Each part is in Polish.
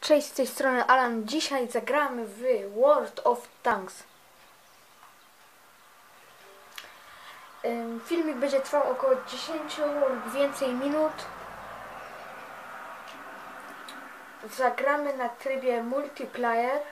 Cześć, z tej strony Alan. Dzisiaj zagramy w World of Tanks. Filmik będzie trwał około 10 lub więcej minut. Zagramy na trybie multiplayer.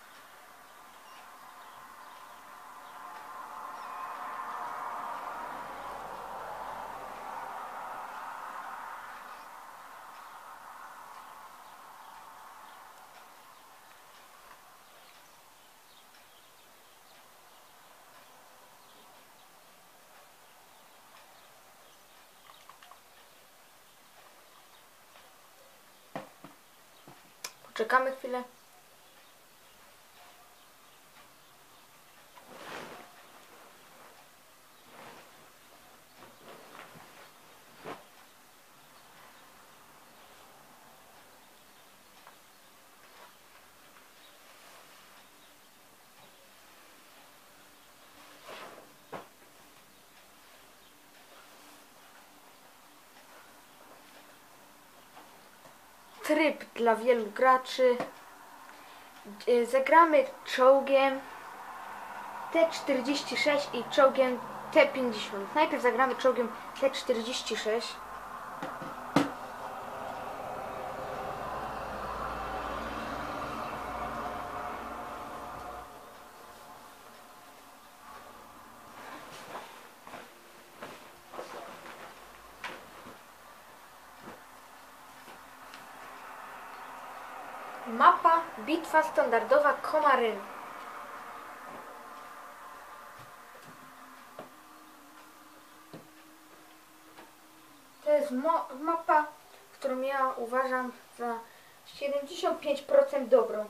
Poczekamy chwilę. Tryb dla wielu graczy. Zagramy czołgiem T-46 i czołgiem T-50. Najpierw zagramy czołgiem T-46. Mapa bitwa standardowa Komaryn. To jest mapa, którą ja uważam za 75% dobrą.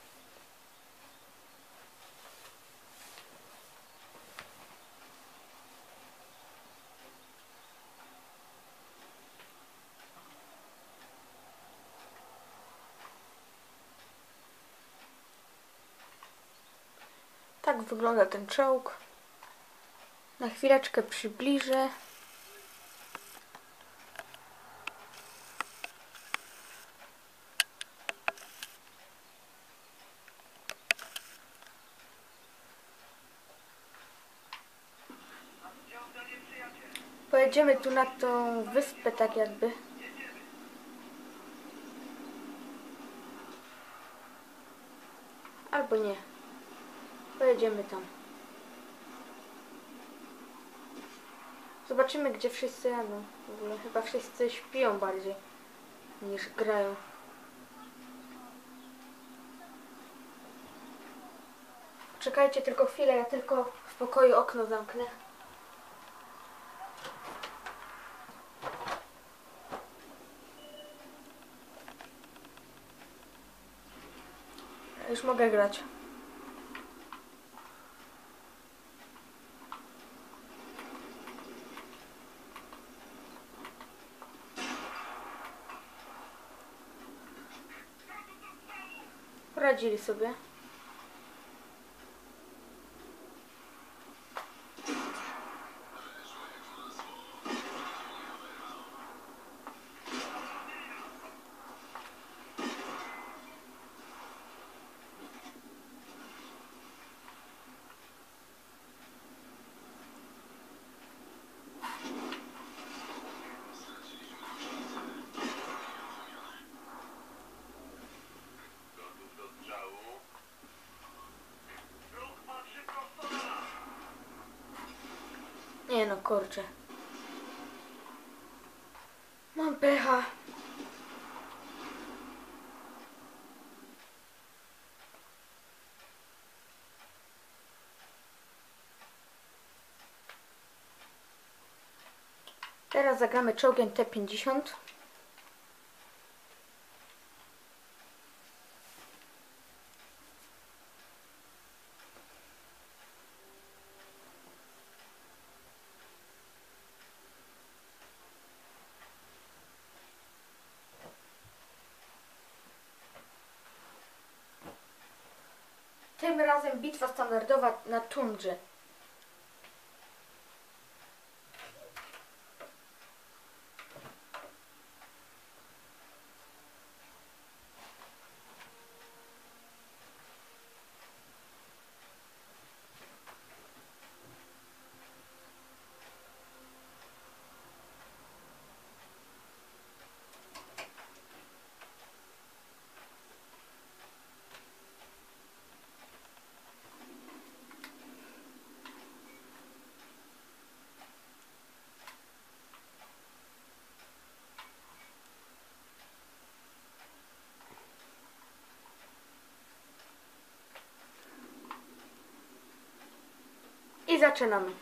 Tak wygląda ten czołg. Na chwileczkę przybliżę. Pojedziemy tu na tą wyspę tak jakby. Albo nie. Pojedziemy tam. Zobaczymy, gdzie wszyscy jadą. W ogóle chyba wszyscy śpią bardziej niż grają. Czekajcie tylko chwilę, ja tylko w pokoju okno zamknę. Już mogę grać. Poradzili sobie. Nie no, kurczę. Mam pecha. Teraz zagramy czołgiem T-50. Tym razem bitwa standardowa na tundrze. zaczynamy.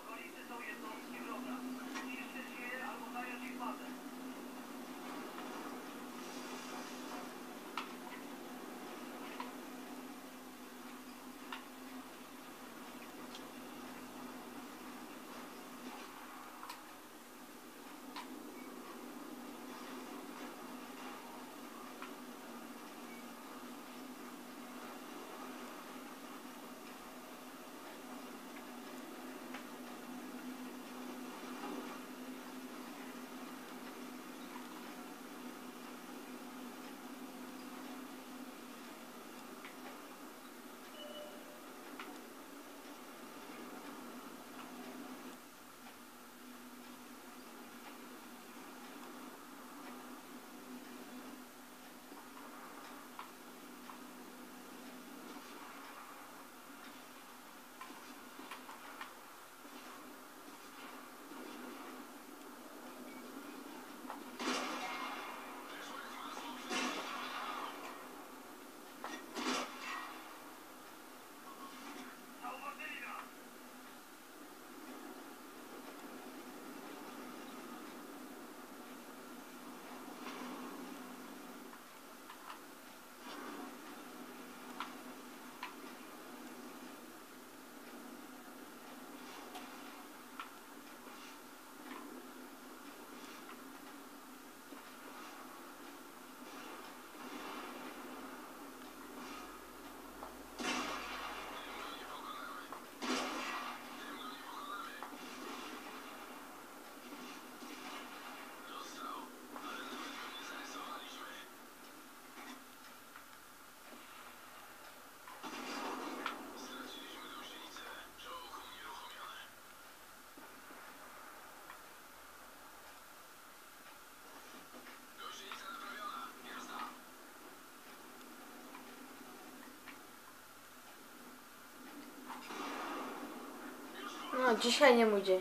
No, dzisiaj nie mój dzień.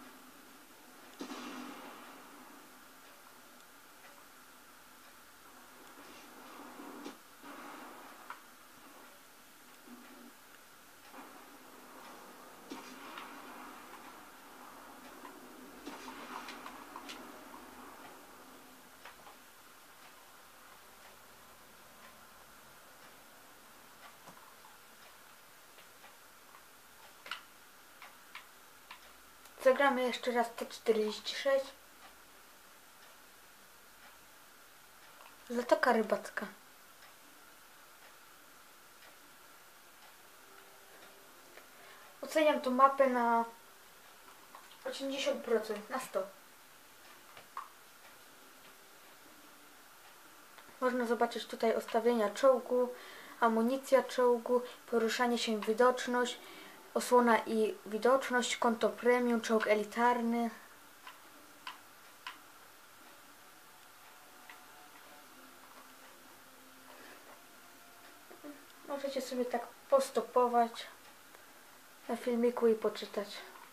Zagramy jeszcze raz T46. Zatoka Rybacka. Oceniam tą mapę na 80%, na 100. Można zobaczyć tutaj ustawienia czołgu, amunicja czołgu, poruszanie się, widoczność, osłona i widoczność, konto premium, czołg elitarny. Możecie sobie tak postopować na filmiku i poczytać.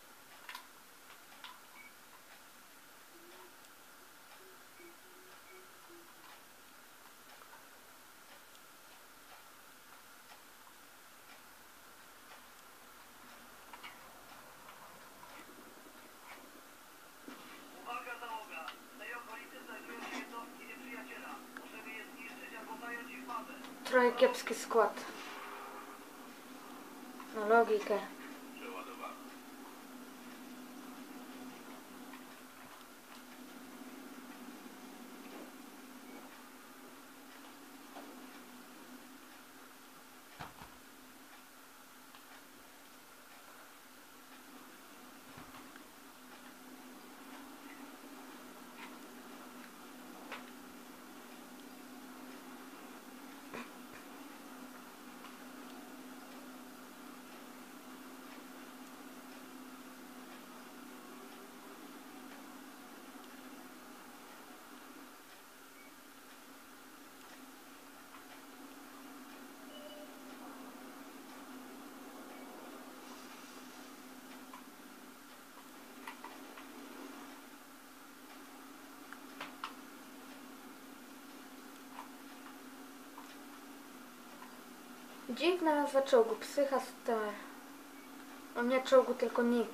Trochę kiepski skład. No logikę. Dziwna nazwa czołgu, Psycha Star. No nie czołgu, tylko Nick.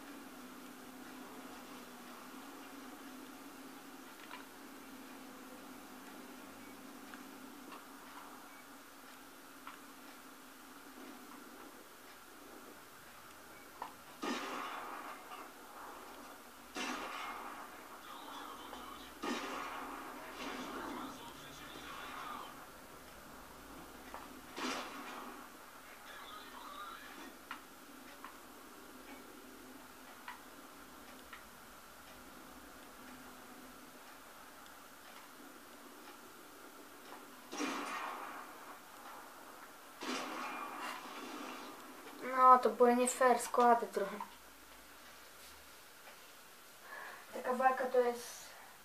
No, to były nie fair składy trochę. Taka walka to jest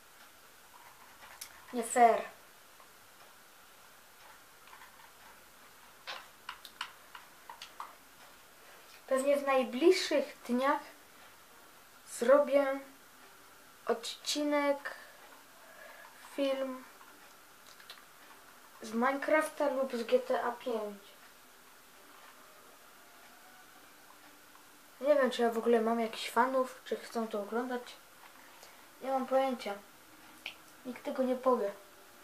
nie fair. Pewnie w najbliższych dniach zrobię odcinek, film z Minecrafta lub z GTA 5. Nie wiem, czy ja w ogóle mam jakichś fanów, czy chcą to oglądać. Nie mam pojęcia. Nikt tego nie powie.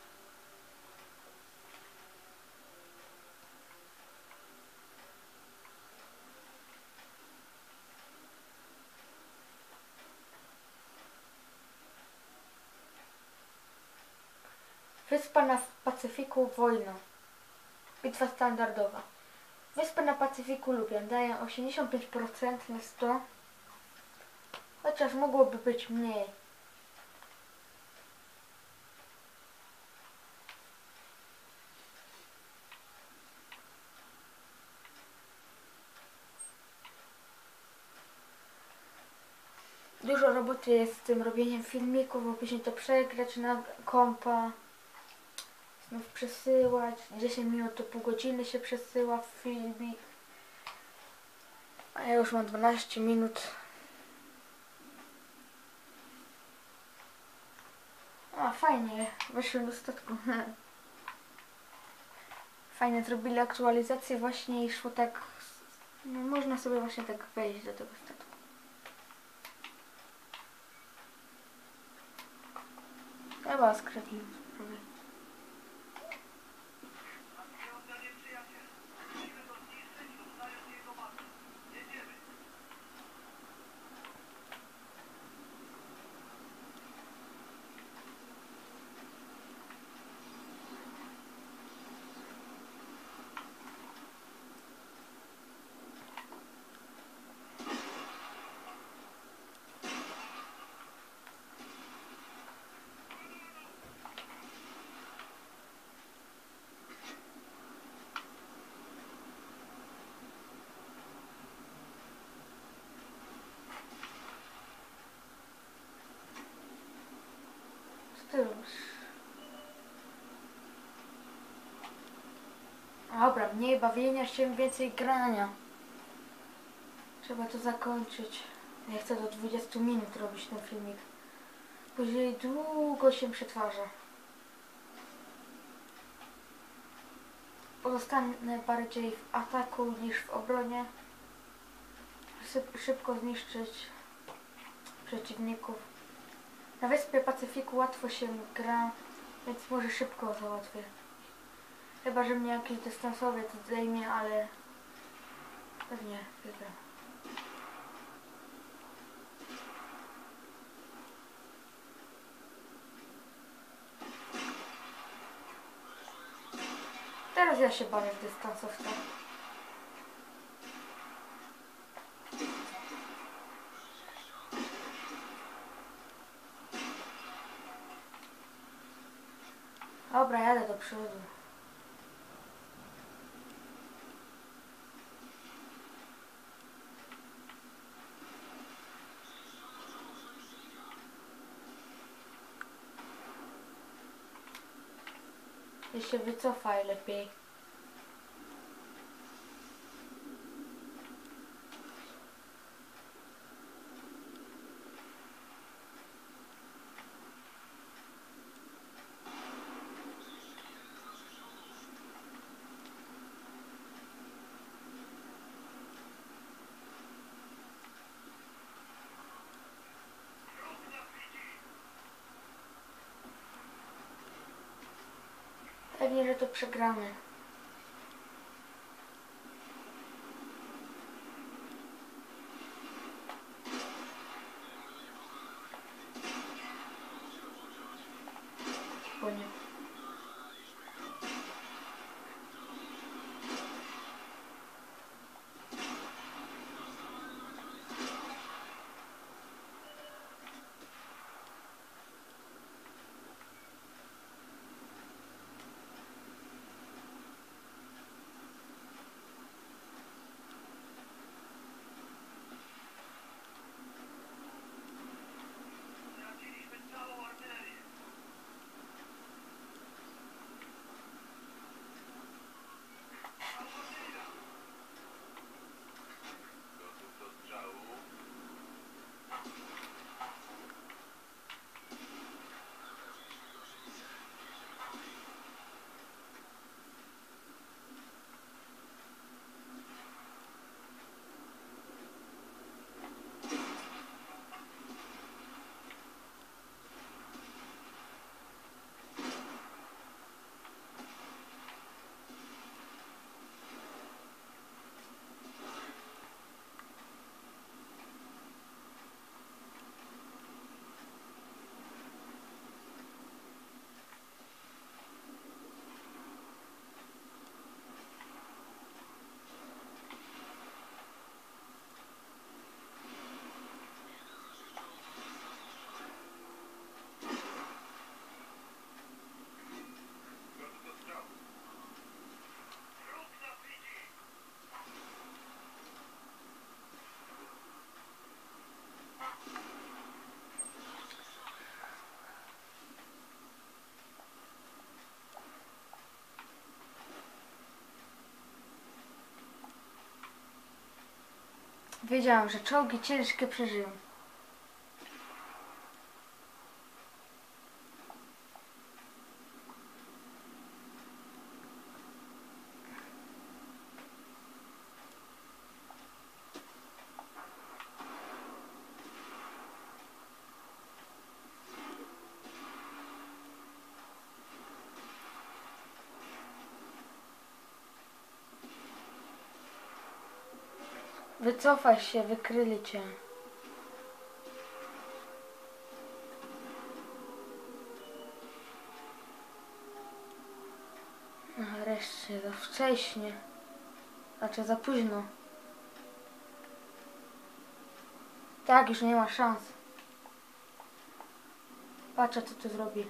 Wyspa na Pacyfiku, wojna. Bitwa standardowa. Wyspę na Pacyfiku lubię. Daję 85% na 100. Chociaż mogłoby być mniej. Dużo roboty jest z tym robieniem filmików, bo później to przegrać na kompa. Znów przesyłać. 10 minut to pół godziny się przesyła w filmik. A ja już mam 12 minut. A fajnie, weszły do statku. Fajnie zrobili aktualizację właśnie i szło tak. No, można sobie właśnie tak wejść do tego statku. Chyba skradli. Co ty robisz? Dobra, mniej bawienia się, więcej grania. Trzeba to zakończyć. Ja chcę do 20 minut robić ten filmik. Później długo się przetwarza. Pozostanę bardziej w ataku niż w obronie. Szybko zniszczyć przeciwników. Na Wyspie Pacyfiku łatwo się gra, więc może szybko załatwię. Chyba, że mnie jakiś dystansowiec zdejmie, ale pewnie wygram. Teraz ja się bawię w dystansowca. Dobra, jadę do przodu. I się wycofaj lepiej. Pewnie, że to przegramy. Bo nie. Wiedziałam, że czołgi ciężkie przeżyją. Wycofaj się, wykryli cię. Nareszcie, za wcześnie. Znaczy za późno. Tak, już nie ma szans. Patrzę, co tu zrobi.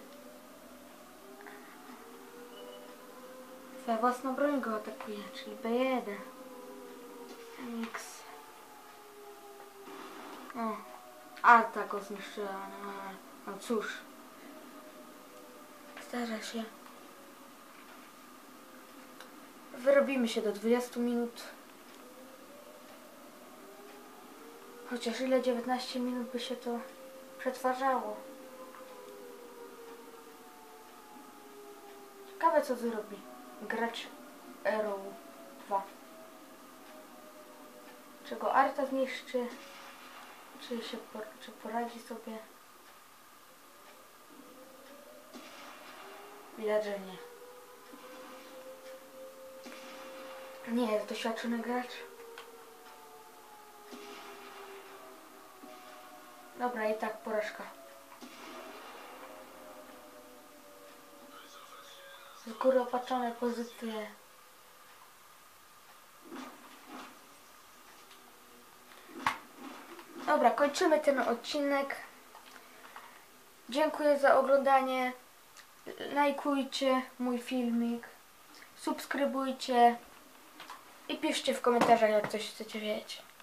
Twoja własna broń go atakuje, czyli B1. X. O, Arta go zniszczyła. No cóż. Zdarza się. Wyrobimy się do 20 minut. Chociaż ile 19 minut by się to przetwarzało. Ciekawe, co zrobi gracz Arrow 2. Czy go Arta zniszczy? Czy poradzi sobie? Widać, że nie. Nie jest doświadczony gracz. Dobra, i tak porażka. Z góry opatrzone pozycje. Dobra, kończymy ten odcinek. Dziękuję za oglądanie. Lajkujcie mój filmik. Subskrybujcie. I piszcie w komentarzach, jak coś chcecie wiedzieć.